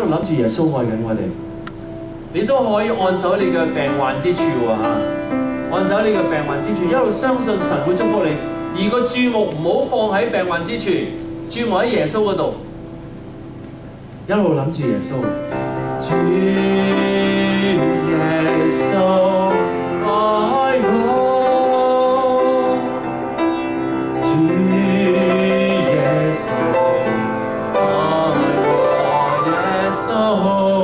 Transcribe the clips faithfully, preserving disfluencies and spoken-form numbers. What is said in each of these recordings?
路諗住耶穌愛緊我哋。你都可以按手你嘅病患之處喎嚇，按手你嘅病患之處，一路相信神會祝福你。而個注目唔好放喺病患之處，注目喺耶穌嗰度，一路諗住耶穌。主耶穌愛我，主耶穌愛我，耶穌。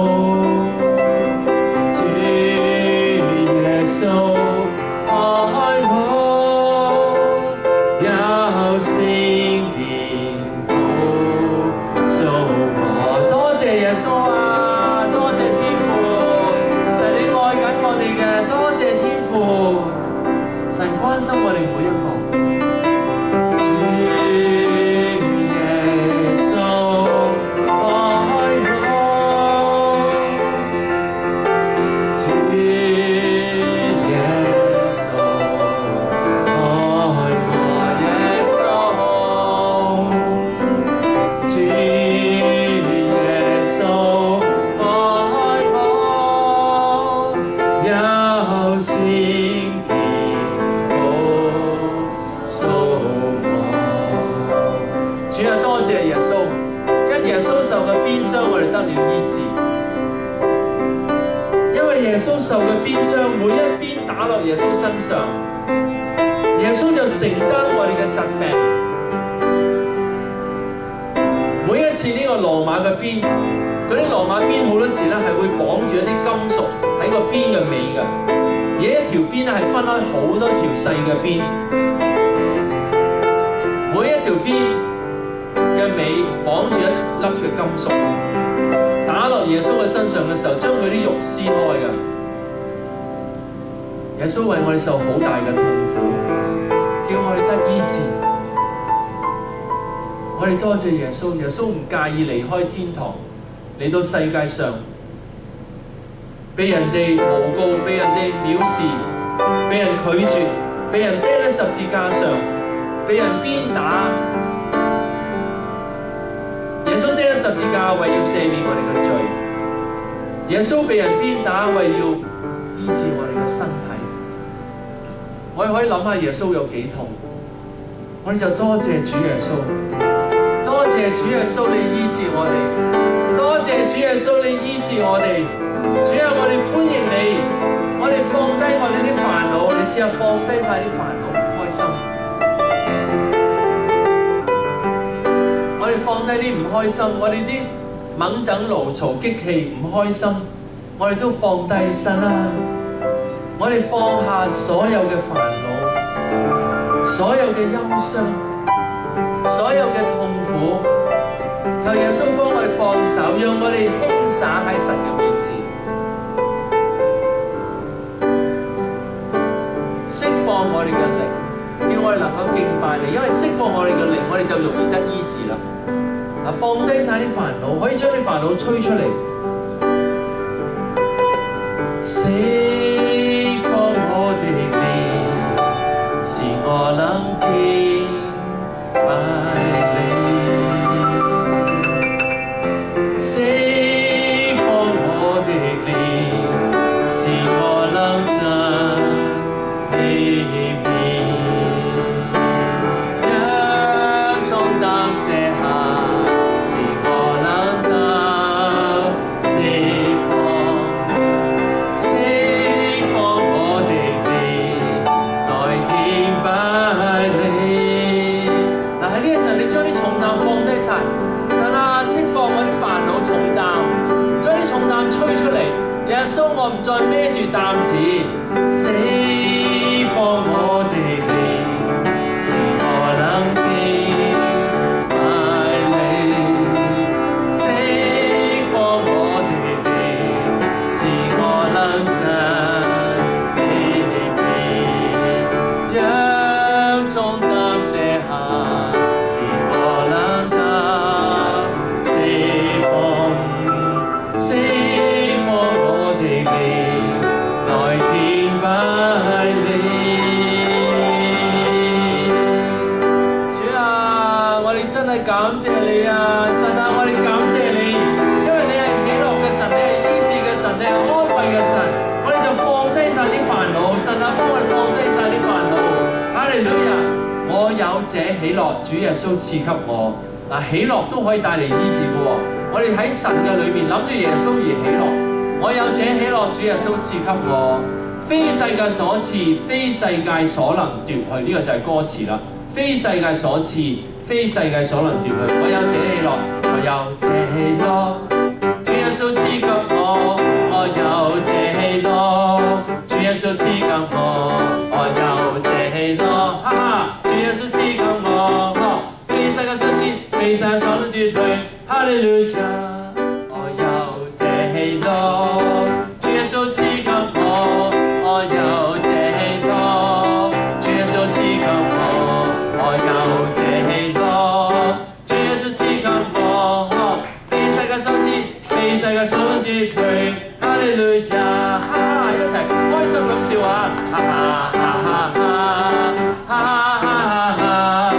我哋每一個，主耶穌愛我，主耶穌愛我，耶穌，主耶穌愛我，有聖主啊，多謝耶穌，因耶穌受嘅鞭傷，我哋得了醫治。因為耶穌受嘅鞭傷，每一鞭打落耶穌身上，耶穌就承擔我哋嘅疾病。每一次呢個羅馬嘅鞭，嗰啲羅馬鞭好多時咧係會綁住一啲金屬喺個鞭嘅尾嘅，而一條鞭咧係分開好多條細嘅鞭，每一條鞭嘅尾綁住一粒嘅金屬，打落耶穌嘅身上嘅時候，將佢啲肉撕開嘅。耶穌為我哋受好大嘅痛苦，叫我哋得醫治。我哋多謝耶穌，耶穌唔介意離開天堂，嚟到世界上，被人哋誣告，被人哋藐視，被人拒絕，被人釘喺十字架上，被人鞭打。耶穌釘喺十字架，為要赦免我哋嘅罪；耶穌被人鞭打，為要醫治我哋嘅身體。我哋可以諗下耶穌有幾痛，我哋就多謝主耶穌，多謝主耶穌你醫治我哋，多謝主耶穌你醫治我哋。主啊，我哋歡迎你，我哋放低我哋啲煩惱，你試下放低晒啲煩惱，唔開心。我哋放低啲唔開心，我哋啲掹整勞嘈激氣唔開心，我哋都放低神啊！我哋放下所有嘅煩惱，所有嘅憂傷，所有嘅痛苦，求耶穌幫我哋放手，讓我哋輕灑喺神嘅面前，釋放我哋嘅靈，叫我哋能夠敬拜你，因為釋放我哋嘅靈，我哋就容易得醫治啦。嗱，放低晒啲煩惱，可以將啲煩惱吹出嚟，釋放我的靈，使我能敬拜你，釋放我的靈，使我能讚你名，將重擔卸下。耶穌，我唔再孭住擔子，釋放我的靈，使我能敬拜你，釋放我的靈，使我能讚你名，讓重擔卸下，使我能得釋放，釋來敬拜你，主啊，我哋真係感謝你啊，神啊，我哋感謝你，因為你係喜我有這喜樂，主耶穌賜給我。嗱，喜樂都可以帶嚟醫治嘅喎。我哋喺神嘅裏面諗住耶穌而喜樂，我有這喜樂，主耶穌賜給我，非世界所賜，非世界所能奪去。呢、這個就係歌詞啦。非世界所賜，非世界所能奪去。我有這喜樂，我有這喜樂，主耶穌賜給我，我有這喜樂，主耶穌賜給我，我有這喜樂，哈哈，主耶穌賜給我，非世界所賜，非世界所能奪去，哈利路亞，我有這喜樂，主耶穌賜給我，我有這喜樂，主耶穌賜給我，我有這喜樂，主耶穌賜給我，非世界所賜，非世界所能奪去，哈利路亞，哈哈，一齊開心咁笑啊，哈哈哈哈哈，哈哈哈哈。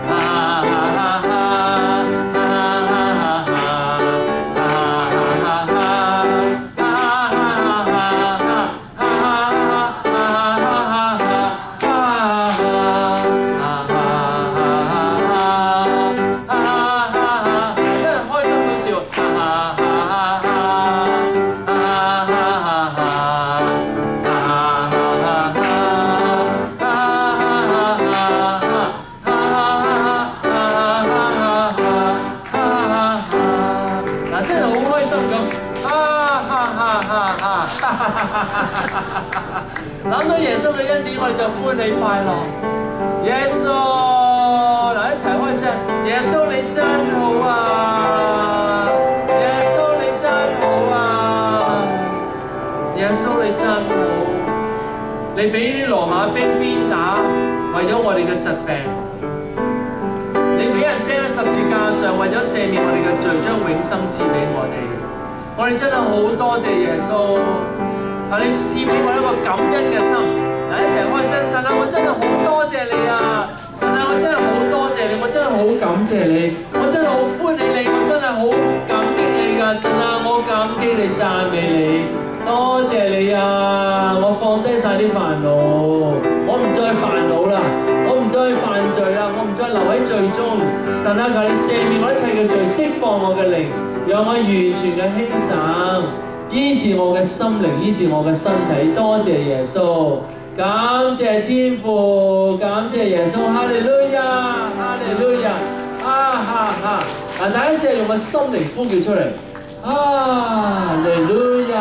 諗到耶穌嘅恩典，我哋就歡喜快樂。耶穌，嗱，一齊開聲，耶穌你真好啊！耶穌你真好啊！耶穌你真好，你俾啲羅馬兵鞭打，為咗我哋嘅疾病；你俾人釘喺十字架上，為咗赦免我哋嘅罪，將永生賜俾我哋。我哋真係好多謝耶穌。係你賜俾我一個感恩嘅心，嗱，一齊開聲，神啊，我真係好多謝你啊！神啊，我真係好多謝你，我真係好感謝你，我真係好歡喜你，我真係好感激你㗎！神啊，我感激你，讚美你，多謝你啊！我放低晒啲煩惱，我唔再煩惱啦，我唔再犯罪啦，我唔再留喺罪中。神啊，求你赦免我一切嘅罪，釋放我嘅靈，讓我完全嘅輕省。醫治我嘅心靈，醫治我嘅身體，多謝耶穌，感謝天父，感謝耶穌，哈利路亞，哈利路亞，啊哈哈！嗱，大家試下用個心靈呼叫出嚟，哈利路亞，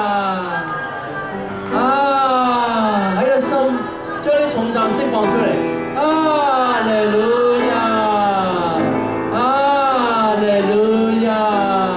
啊喺個心將啲重擔釋放出嚟，哈利路亞，哈利路亞。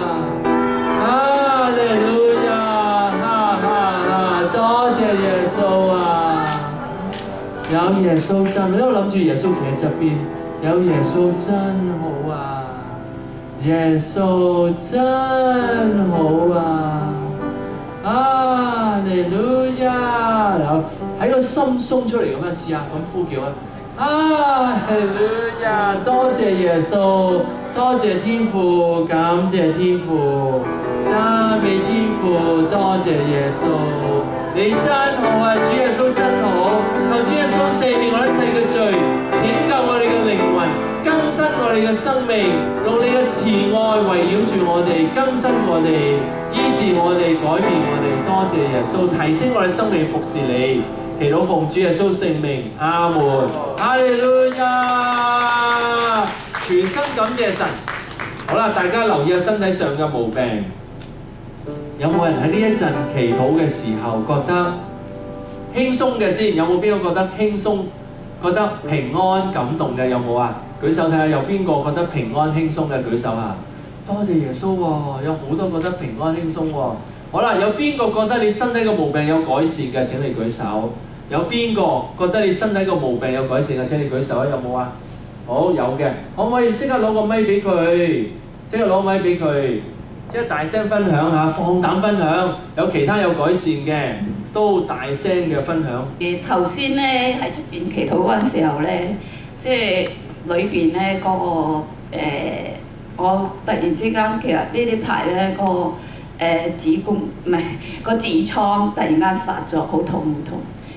有耶穌真，你都諗住耶穌企喺側邊，有耶穌真好啊！耶穌真好啊！哈利路亞！嗱，喺個心鬆出嚟咁樣試下咁呼叫啊！哈利路亞！多謝耶穌，多謝天父，感謝天父，讚美天父，多謝耶穌。你真好啊！主耶穌真好，求主耶穌赦免我一切嘅罪，拯救我哋嘅靈魂，更新我哋嘅生命，用你嘅慈愛圍繞住我哋，更新我哋，醫治我哋，改變我哋。多謝耶穌，提升我哋生命服侍你。祈禱奉主耶穌聖名，阿門。哈利路亞！全心感謝神。好啦，大家留意下身體上嘅毛病。有冇人喺呢一陣祈禱嘅時候覺得輕鬆嘅先？有冇邊個覺得輕鬆、覺得平安感動嘅？有冇啊？舉手睇下，有邊個覺得平安輕鬆嘅？舉手下。多謝耶穌喎，有好多覺得平安輕鬆喎。好啦，有邊個覺得你身體嘅毛病有改善嘅？請你舉手。有邊個覺得你身體嘅毛病有改善嘅？請你舉手啊！有冇啊？好，有嘅，可唔可以即刻攞個咪俾佢？即刻攞個咪俾佢。即係大聲分享下，放膽分享。有其他有改善嘅，都大聲嘅分享。 誒頭先咧喺出邊祈禱嗰陣時候咧，即係裏邊咧嗰個、呃、我突然之間其實呢啲排咧個誒子宮唔係個痔瘡突然間發作，好痛好痛。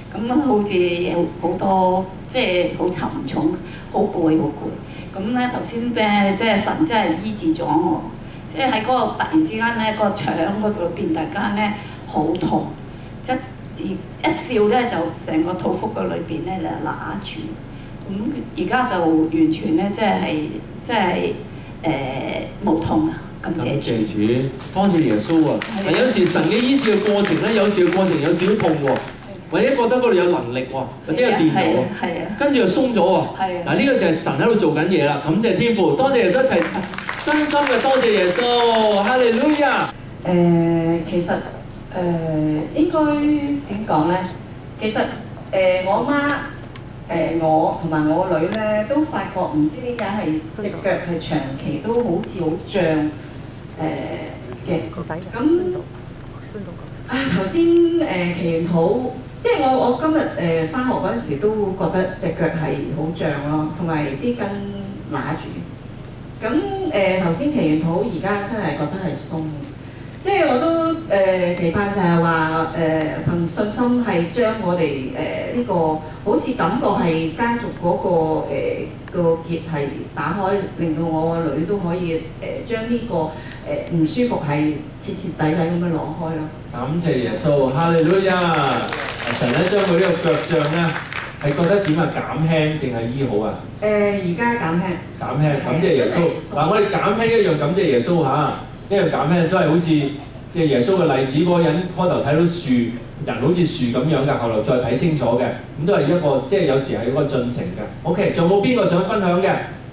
咁好似有好多即係好沉重，好攰好攰。咁咧頭先咧即係神真係醫治咗我，即係喺嗰個突然之間咧、個腸嗰度邊突然間咧好痛，即係一笑咧就成個肚腹嘅裏邊咧就揦住。咁而家就完全咧即係即係誒冇痛啊！感謝主， 多謝耶穌啊！嗱，有時神嘅醫治嘅過程咧，有時嘅過程有少少痛喎，或者覺得嗰度有能力喎，或者有電流喎，跟住又鬆咗喎。嗱，呢個就係神喺度做緊嘢啦。感謝天父，多謝耶穌一齊真心嘅多謝耶穌，哈利路亞。 誒，其實誒應該點講咧？其實誒我媽。誒、我同埋我女咧都發覺唔知點解係隻腳係長期都好似好脹誒嘅。咁啊頭先誒祈完禱，即係我我今日誒返學嗰陣時都覺得隻腳係好脹咯，同埋啲筋揦住。咁誒頭先祈完禱，而家真係覺得係鬆。即係我都誒、呃、期盼就係話誒憑信心係將我哋誒呢個好似感覺係家族嗰、那個誒、呃、個結係打開，令到我個女都可以誒、呃、將呢、這個誒唔、呃、舒服係徹徹底底咁樣攞開咯。 感謝耶穌，哈利路亞！神咧將佢呢個腳脹咧係覺得點啊？減輕定係醫好啊？ 誒而家減輕。減輕，感謝耶穌。嗱，我哋減輕一樣感謝耶穌嚇。呢個減輕都係好似即係耶穌嘅例子，嗰個人開頭睇到樹，人好似樹咁樣㗎，後來再睇清楚嘅，咁都係一個即係有時係一個進程嘅。OK，仲有冇邊個想分享嘅？